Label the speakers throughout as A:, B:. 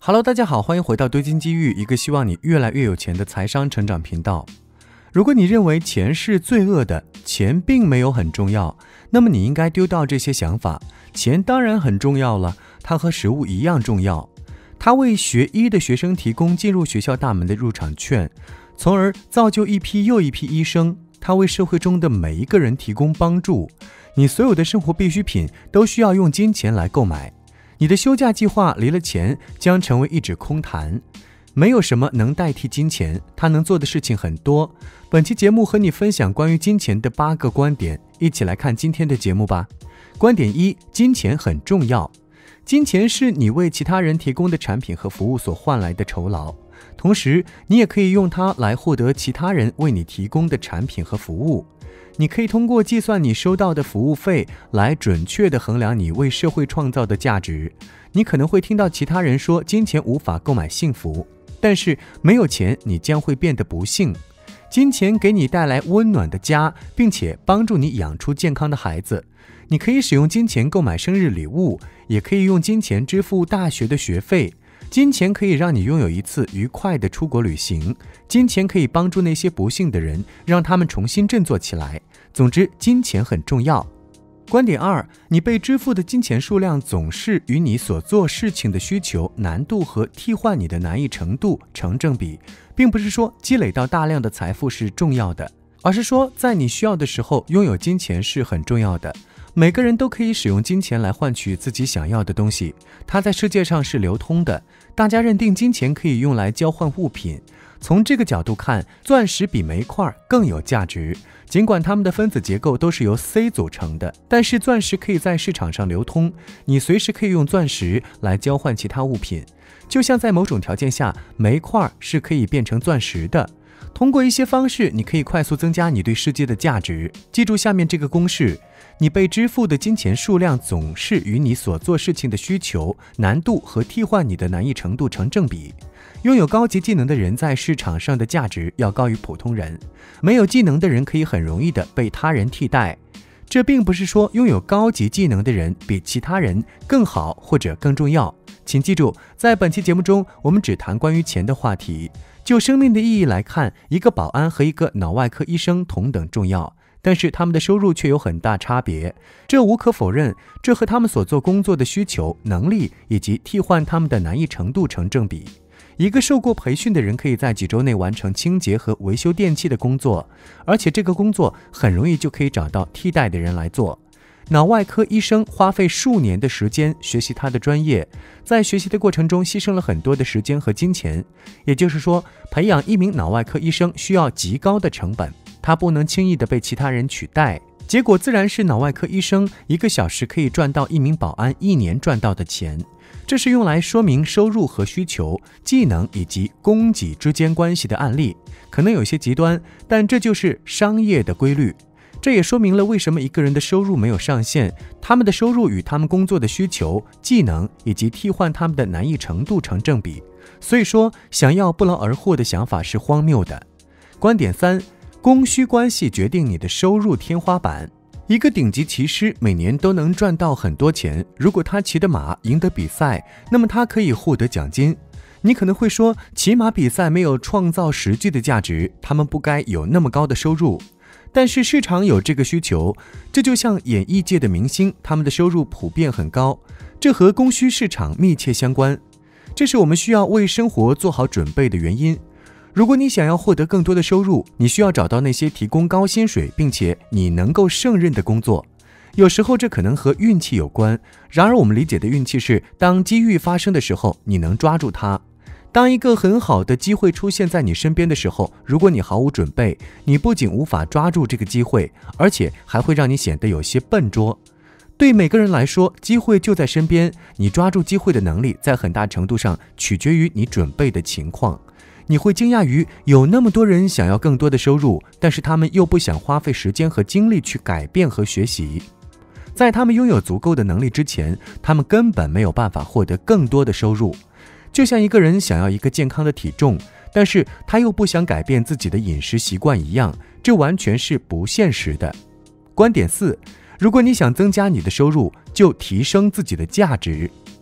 A: Hello， 大家好，欢迎回到堆金机遇，一个希望你越来越有钱的财商成长频道。如果你认为钱是罪恶的，钱并没有很重要，那么你应该丢掉这些想法。钱当然很重要了，它和食物一样重要。它为学医的学生提供进入学校大门的入场券，从而造就一批又一批医生。它为社会中的每一个人提供帮助。你所有的生活必需品都需要用金钱来购买。你的休假计划离了钱将成为一纸空谈。没有什么能代替金钱，它能做的事情很多。本期节目和你分享关于金钱的8个观点，一起来看今天的节目吧。观点1，金钱很重要。金钱是你为其他人提供的产品和服务所换来的酬劳，同时你也可以用它来获得其他人为你提供的产品和服务。你可以通过计算你收到的服务费来准确地衡量你为社会创造的价值。你可能会听到其他人说金钱无法购买幸福，但是没有钱你将会变得不幸。金钱给你带来温暖的家，并且帮助你养出健康的孩子。你可以使用金钱购买生日礼物，也可以用金钱支付大学的学费。金钱可以让你拥有一次愉快的出国旅行，金钱可以帮助那些不幸的人，让他们重新振作起来。总之，金钱很重要。观点2，你被支付的金钱数量总是与你所做事情的需求、难度和替换你的难易程度成正比，并不是说积累到大量的财富是重要的，而是说在你需要的时候拥有金钱是很重要的。每个人都可以使用金钱来换取自己想要的东西，它在世界上是流通的。大家认定金钱可以用来交换物品，从这个角度看，钻石比煤块更有价值。尽管它们的分子结构都是由 C 组成的，但是钻石可以在市场上流通，你随时可以用钻石来交换其他物品。就像在某种条件下，煤块是可以变成钻石的。通过一些方式，你可以快速增加你对世界的价值。记住下面这个公式：你被支付的金钱数量总是与你所做事情的需求、难度和替换你的难易程度成正比。拥有高级技能的人在市场上的价值要高于普通人，没有技能的人可以很容易地被他人替代。这并不是说拥有高级技能的人比其他人更好或者更重要。请记住，在本期节目中，我们只谈关于钱的话题。就生命的意义来看，一个保安和一个脑外科医生同等重要，但是他们的收入却有很大差别。这无可否认，这和他们所做工作的需求、能力以及替换他们的难易程度成正比。一个受过培训的人可以在几周内完成清洁和维修电器的工作，而且这个工作很容易就可以找到替代的人来做。脑外科医生花费数年的时间学习他的专业，在学习的过程中牺牲了很多的时间和金钱，也就是说，培养一名脑外科医生需要极高的成本，他不能轻易地被其他人取代。结果自然是脑外科医生1个小时可以赚到一名保安1年赚到的钱。这是用来说明收入和需求、技能以及供给之间关系的案例，可能有些极端，但这就是商业的规律。这也说明了为什么一个人的收入没有上限，他们的收入与他们工作的需求、技能以及替换他们的难易程度成正比。所以说，想要不劳而获的想法是荒谬的。观点3，供需关系决定你的收入天花板。一个顶级骑师每年都能赚到很多钱，如果他骑的马赢得比赛，那么他可以获得奖金。你可能会说，骑马比赛没有创造实际的价值，他们不该有那么高的收入。但是市场有这个需求，这就像演艺界的明星，他们的收入普遍很高，这和供需市场密切相关。这是我们需要为生活做好准备的原因。如果你想要获得更多的收入，你需要找到那些提供高薪水并且你能够胜任的工作。有时候这可能和运气有关，然而我们理解的运气是，当机遇发生的时候，你能抓住它。当一个很好的机会出现在你身边的时候，如果你毫无准备，你不仅无法抓住这个机会，而且还会让你显得有些笨拙。对每个人来说，机会就在身边，你抓住机会的能力在很大程度上取决于你准备的情况。你会惊讶于有那么多人想要更多的收入，但是他们又不想花费时间和精力去改变和学习。在他们拥有足够的能力之前，他们根本没有办法获得更多的收入。就像一个人想要一个健康的体重，但是他又不想改变自己的饮食习惯一样，这完全是不现实的。观点4，如果你想增加你的收入，就提升自己的价值。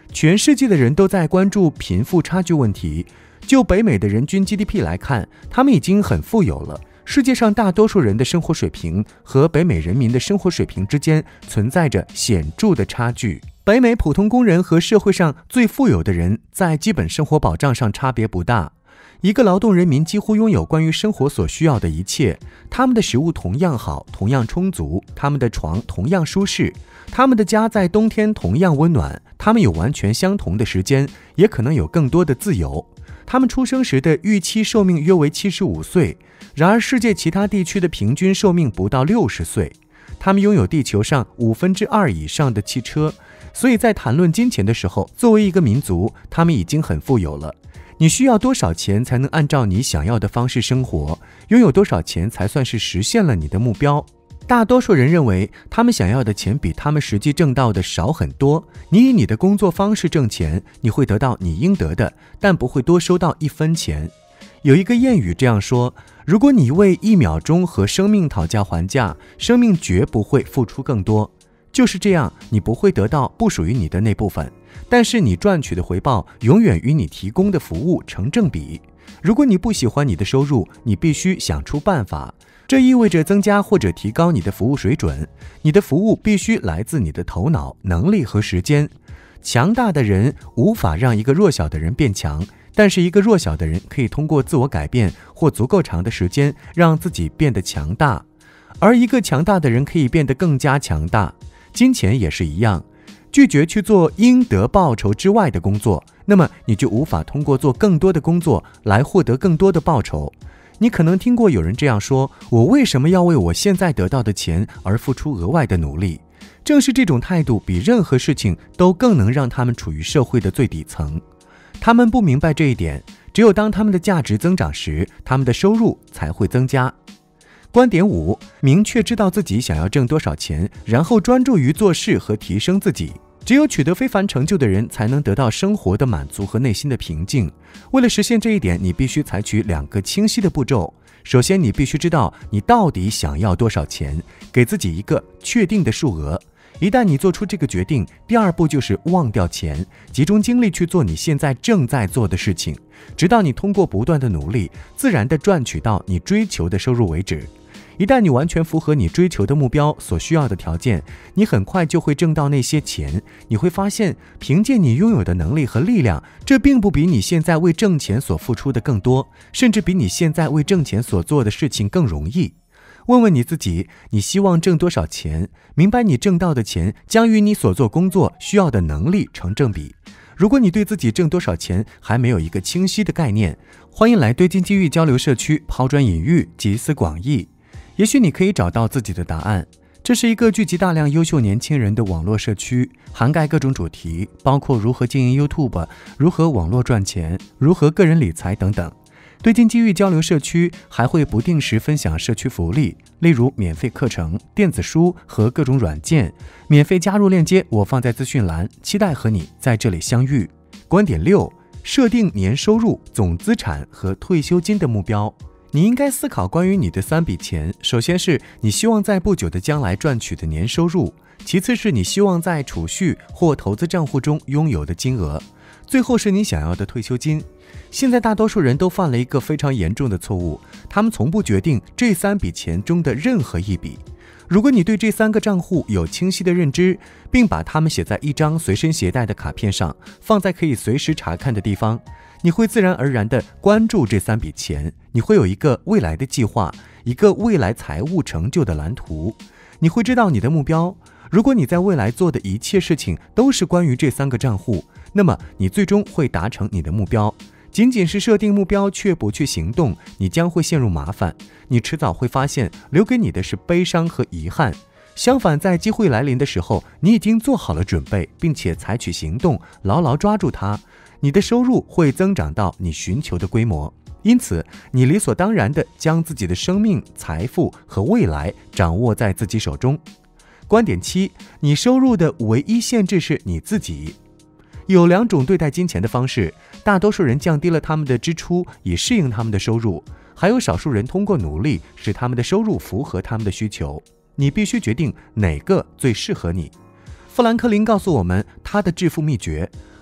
A: 全世界的人都在关注贫富差距问题。就北美的人均 GDP 来看，他们已经很富有了。世界上大多数人的生活水平和北美人民的生活水平之间存在着显著的差距。北美普通工人和社会上最富有的人在基本生活保障上差别不大。一个劳动人民几乎拥有关于生活所需要的一切，他们的食物同样好，同样充足，他们的床同样舒适，他们的家在冬天同样温暖，他们有完全相同的时间，也可能有更多的自由。他们出生时的预期寿命约为75岁，然而世界其他地区的平均寿命不到60岁。他们拥有地球上2%以上的汽车，所以在谈论金钱的时候，作为一个民族，他们已经很富有了。你需要多少钱才能按照你想要的方式生活？拥有多少钱才算是实现了你的目标？大多数人认为他们想要的钱比他们实际挣到的少很多。你以你的工作方式挣钱，你会得到你应得的，但不会多收到1分钱。有一个谚语这样说：如果你为1秒钟和生命讨价还价，生命绝不会付出更多。就是这样，你不会得到不属于你的那部分，但是你赚取的回报永远与你提供的服务成正比。如果你不喜欢你的收入，你必须想出办法。这意味着增加或者提高你的服务水准。你的服务必须来自你的头脑、能力和时间。强大的人无法让一个弱小的人变强，但是一个弱小的人可以通过自我改变或足够长的时间让自己变得强大，而一个强大的人可以变得更加强大。金钱也是一样，拒绝去做应得报酬之外的工作，那么你就无法通过做更多的工作来获得更多的报酬。你可能听过有人这样说：我为什么要为我现在得到的钱而付出额外的努力？正是这种态度比任何事情都更能让他们处于社会的最底层。他们不明白这一点，只有当他们的价值增长时，他们的收入才会增加。观点5：明确知道自己想要挣多少钱，然后专注于做事和提升自己。只有取得非凡成就的人才能得到生活的满足和内心的平静。为了实现这一点，你必须采取2个清晰的步骤。首先，你必须知道你到底想要多少钱，给自己一个确定的数额。一旦你做出这个决定，第2步就是忘掉钱，集中精力去做你现在正在做的事情，直到你通过不断的努力，自然地赚取到你追求的收入为止。一旦你完全符合你追求的目标所需要的条件，你很快就会挣到那些钱。你会发现，凭借你拥有的能力和力量，这并不比你现在为挣钱所付出的更多，甚至比你现在为挣钱所做的事情更容易。问问你自己，你希望挣多少钱？明白你挣到的钱将与你所做工作需要的能力成正比。如果你对自己挣多少钱还没有一个清晰的概念，欢迎来堆金机遇交流社区抛砖引玉，集思广益。也许你可以找到自己的答案。这是一个聚集大量优秀年轻人的网络社区，涵盖各种主题，包括如何经营 YouTube、如何网络赚钱、如何个人理财等等。堆金机遇交流社区还会不定时分享社区福利，例如免费课程、电子书和各种软件。免费加入链接我放在资讯栏，期待和你在这里相遇。观点6：设定年收入、总资产和退休金的目标。你应该思考关于你的3笔钱，首先是你希望在不久的将来赚取的年收入，其次是你希望在储蓄或投资账户中拥有的金额，最后是你想要的退休金。现在大多数人都犯了一个非常严重的错误，他们从不决定这3笔钱中的任何一笔。如果你对这3个账户有清晰的认知，并把它们写在一张随身携带的卡片上，放在可以随时查看的地方，你会自然而然地关注这3笔钱，你会有一个未来的计划，一个未来财务成就的蓝图，你会知道你的目标。如果你在未来做的一切事情都是关于这3个账户，那么你最终会达成你的目标。仅仅是设定目标却不去行动，你将会陷入麻烦。你迟早会发现，留给你的是悲伤和遗憾。相反，在机会来临的时候，你已经做好了准备，并且采取行动，牢牢抓住它，你的收入会增长到你寻求的规模。因此，你理所当然地将自己的生命、财富和未来掌握在自己手中。观点7：你收入的唯一限制是你自己。有2种对待金钱的方式，大多数人降低了他们的支出以适应他们的收入，还有少数人通过努力使他们的收入符合他们的需求。你必须决定哪个最适合你。富兰克林告诉我们他的致富秘诀：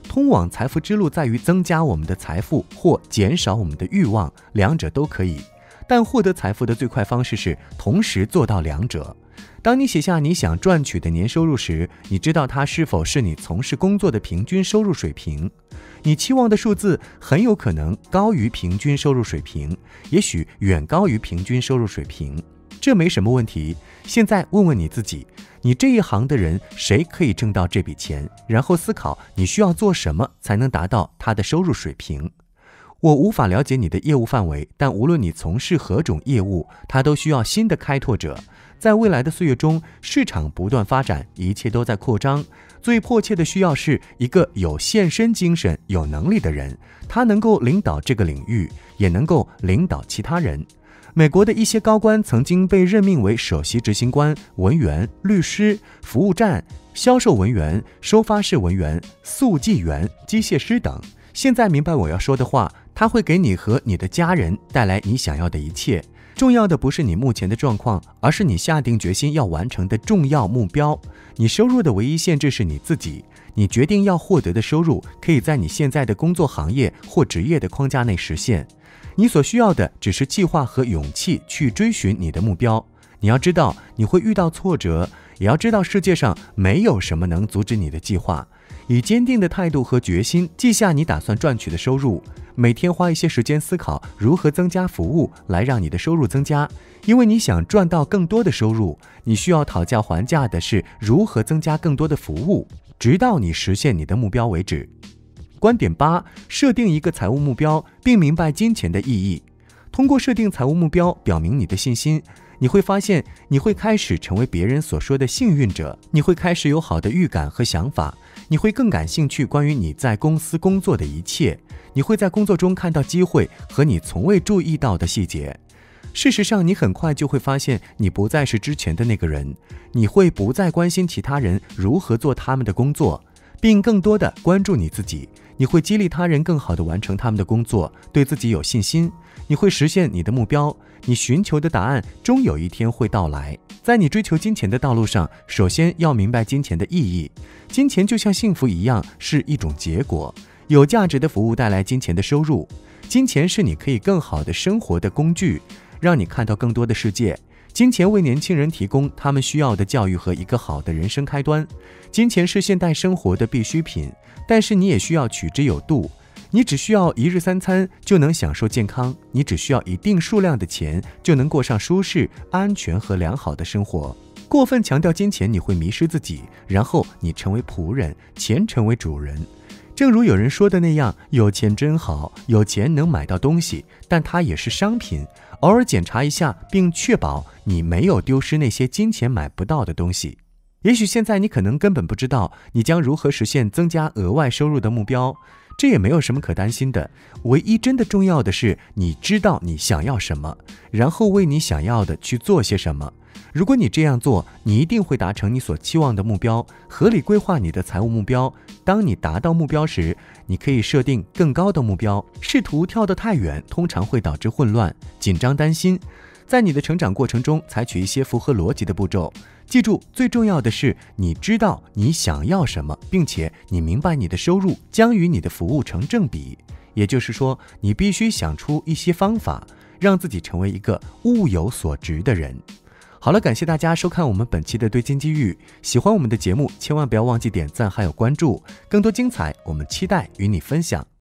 A: 通往财富之路在于增加我们的财富或减少我们的欲望，两者都可以。但获得财富的最快方式是同时做到两者。当你写下你想赚取的年收入时，你知道它是否是你从事工作的平均收入水平。你期望的数字很有可能高于平均收入水平，也许远高于平均收入水平，这没什么问题。现在问问你自己，你这一行的人谁可以挣到这笔钱？然后思考你需要做什么才能达到他的收入水平。我无法了解你的业务范围，但无论你从事何种业务，它都需要新的开拓者。在未来的岁月中，市场不断发展，一切都在扩张。最迫切的需要是一个有献身精神、有能力的人，他能够领导这个领域，也能够领导其他人。美国的一些高官曾经被任命为首席执行官、文员、律师、服务站、销售文员、收发室文员、速记员、机械师等。现在明白我要说的话，他会给你和你的家人带来你想要的一切。重要的不是你目前的状况，而是你下定决心要完成的重要目标。你收入的唯一限制是你自己，你决定要获得的收入可以在你现在的工作行业或职业的框架内实现。你所需要的只是计划和勇气去追寻你的目标。你要知道你会遇到挫折，也要知道世界上没有什么能阻止你的计划。以坚定的态度和决心记下你打算赚取的收入，每天花一些时间思考如何增加服务来让你的收入增加。因为你想赚到更多的收入，你需要讨价还价的是如何增加更多的服务，直到你实现你的目标为止。观点8，设定一个财务目标，并明白金钱的意义。通过设定财务目标，表明你的信心。你会发现，你会开始成为别人所说的幸运者，你会开始有好的预感和想法，你会更感兴趣关于你在公司工作的一切，你会在工作中看到机会和你从未注意到的细节。事实上，你很快就会发现，你不再是之前的那个人，你会不再关心其他人如何做他们的工作，并更多的关注你自己。你会激励他人更好地完成他们的工作，对自己有信心。你会实现你的目标，你寻求的答案终有一天会到来。在你追求金钱的道路上，首先要明白金钱的意义。金钱就像幸福一样，是一种结果。有价值的服务带来金钱的收入。金钱是你可以更好的生活的工具，让你看到更多的世界。金钱为年轻人提供他们需要的教育和一个好的人生开端。金钱是现代生活的必需品，但是你也需要取之有度。你只需要1日3餐就能享受健康，你只需要一定数量的钱就能过上舒适、安全和良好的生活。过分强调金钱，你会迷失自己，然后你成为仆人，钱成为主人。正如有人说的那样，有钱真好，有钱能买到东西，但它也是商品。偶尔检查一下，并确保你没有丢失那些金钱买不到的东西。也许现在你可能根本不知道你将如何实现增加额外收入的目标，这也没有什么可担心的。唯一真的重要的是，你知道你想要什么，然后为你想要的去做些什么。如果你这样做，你一定会达成你所期望的目标。合理规划你的财务目标，当你达到目标时，你可以设定更高的目标。试图跳得太远，通常会导致混乱、紧张、担心。在你的成长过程中，采取一些符合逻辑的步骤。记住，最重要的是你知道你想要什么，并且你明白你的收入将与你的服务成正比。也就是说，你必须想出一些方法，让自己成为一个物有所值的人。好了，感谢大家收看我们本期的对金机遇。喜欢我们的节目，千万不要忘记点赞还有关注。更多精彩，我们期待与你分享。